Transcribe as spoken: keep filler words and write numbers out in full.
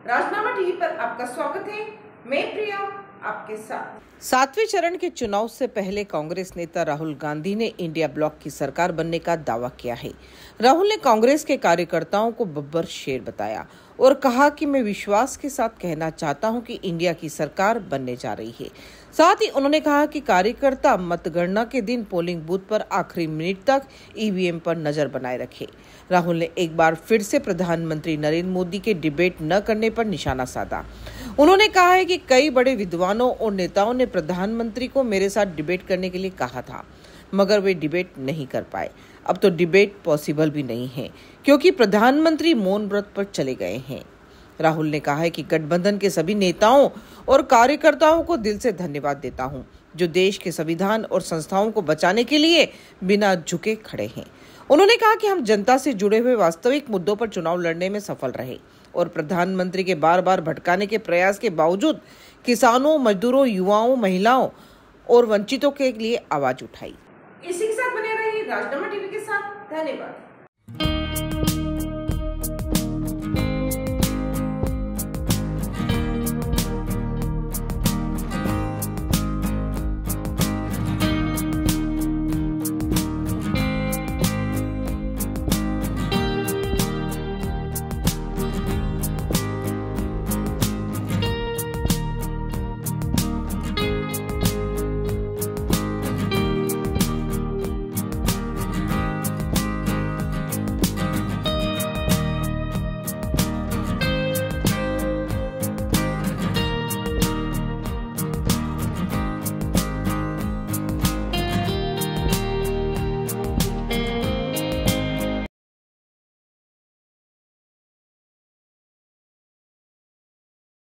राजनामा TV पर आपका स्वागत है। मैं प्रिया आपके साथ। सातवें चरण के चुनाव से पहले कांग्रेस नेता राहुल गांधी ने इंडिया ब्लॉक की सरकार बनने का दावा किया है। राहुल ने कांग्रेस के कार्यकर्ताओं को बब्बर शेर बताया और कहा कि मैं विश्वास के साथ कहना चाहता हूं कि इंडिया की सरकार बनने जा रही है। साथ ही उन्होंने कहा कि कार्यकर्ता मतगणना के दिन पोलिंग बूथ पर आखिरी मिनट तक ईवीएम पर नजर बनाए रखे। राहुल ने एक बार फिर से प्रधानमंत्री नरेंद्र मोदी के डिबेट न करने पर निशाना साधा। उन्होंने कहा है कि कई बड़े विद्वानों और नेताओं ने प्रधानमंत्री को मेरे साथ डिबेट करने के लिए कहा था, मगर वे डिबेट नहीं कर पाए। अब तो डिबेट पॉसिबल भी नहीं है क्योंकि प्रधानमंत्री मौन व्रत पर चले गए हैं। राहुल ने कहा है कि गठबंधन के सभी नेताओं और कार्यकर्ताओं को दिल से धन्यवाद देता हूं, जो देश के संविधान और संस्थाओं को बचाने के लिए बिना झुके खड़े हैं। उन्होंने कहा कि हम जनता से जुड़े हुए वास्तविक मुद्दों पर चुनाव लड़ने में सफल रहे और प्रधानमंत्री के बार बार भटकाने के प्रयास के बावजूद किसानों, मजदूरों, युवाओं, महिलाओं और वंचितों के लिए आवाज उठाई। इसी के साथ बने रहिए राजनामा टीवी के साथ। धन्यवाद।